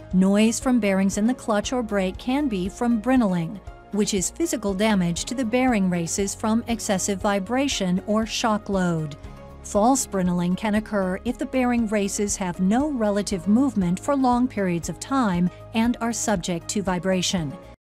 Noise from bearings in the clutch or brake can be from brinelling, which is physical damage to the bearing races from excessive vibration or shock load. False brinelling can occur if the bearing races have no relative movement for long periods of time and are subject to vibration.